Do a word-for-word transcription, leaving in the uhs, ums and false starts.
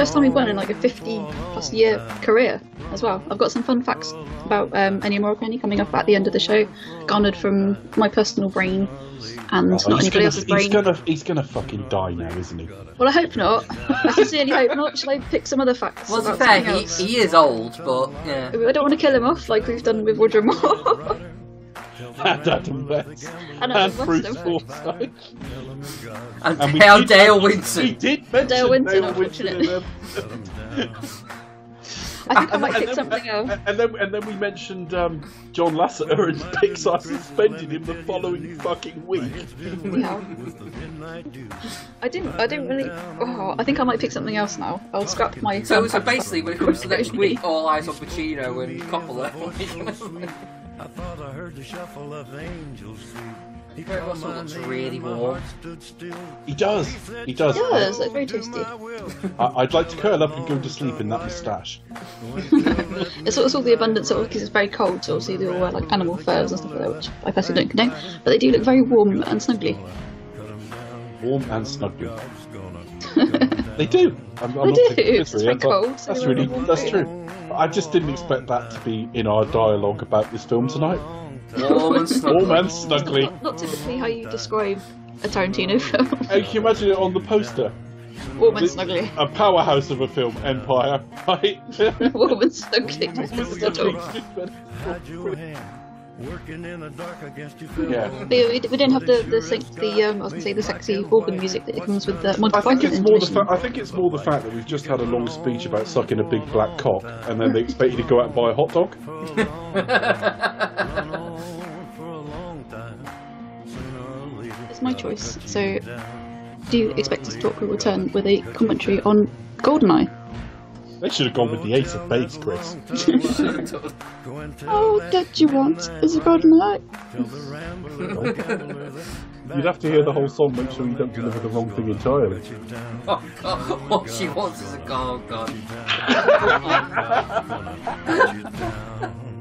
first time we won in like a fifty plus year career as well. I've got some fun facts about um, Ennio Morricone coming up at the end of the show, garnered from my personal brain and oh, not anybody gonna, else's brain. He's gonna, he's gonna fucking die now, isn't he? Well, I hope not. I sincerely hope not. Shall I pick some other facts? Well, to be about fair, something he, else? he is old, but yeah. I don't want to kill him off like we've done with Roger Moore. And Adam West. And And, Adam Bruce West, Forsyth. And, And we Dale, did- Dale We Winton. did mention Dale Winton, Dale Winton in unfortunately. I think I might pick then, something else. and then and then we mentioned um, John Lasseter, and Pixar suspended him the following fucking week. Yeah. I didn't. I didn't really. Oh, I think I might pick something else now. I'll scrap my. So, fun so facts. basically, when it comes to next week, all eyes on Pacino and Coppola. I thought I heard the shuffle of angels feet. Kurt Russell looks really warm. He does. He does. It does. It's very tasty. I, I'd like to curl up and go to sleep in that moustache. It's also the abundance of because it's very cold. So obviously they all wear like animal furs and stuff like that, which I personally don't condone. But they do look very warm and snuggly. Warm and snuggly. They do. I'm, I'm They not do. taking It's piss, very really. I thought- cold, so That's they're really. warm That's food. true. I just didn't expect that to be in our dialogue about this film tonight. Warm and snuggly. Warm and snuggly. Not, not typically how you describe a Tarantino film. Hey, can you imagine it on the poster? Warm and snuggly. A powerhouse of a film, Empire, right? Warm and snuggly. Had your hand working in the dark against your Yeah. But yeah, we, we didn't have the the, sing, the um, I was gonna say the sexy organ music that comes with the Monty I think Python it's more the intermission. fa- I think it's more the fact that we've just had a long speech about sucking a big black cock, and then they expect you to go out and buy a hot dog. It's my choice. So, do you expect us to talk will return with a commentary on GoldenEye? They should have gone with the Ace of Base, Chris. All that you want is a GoldenEye. You'd have to hear the whole song, make sure you don't deliver the wrong thing entirely. Oh, God. All she wants is a god, god.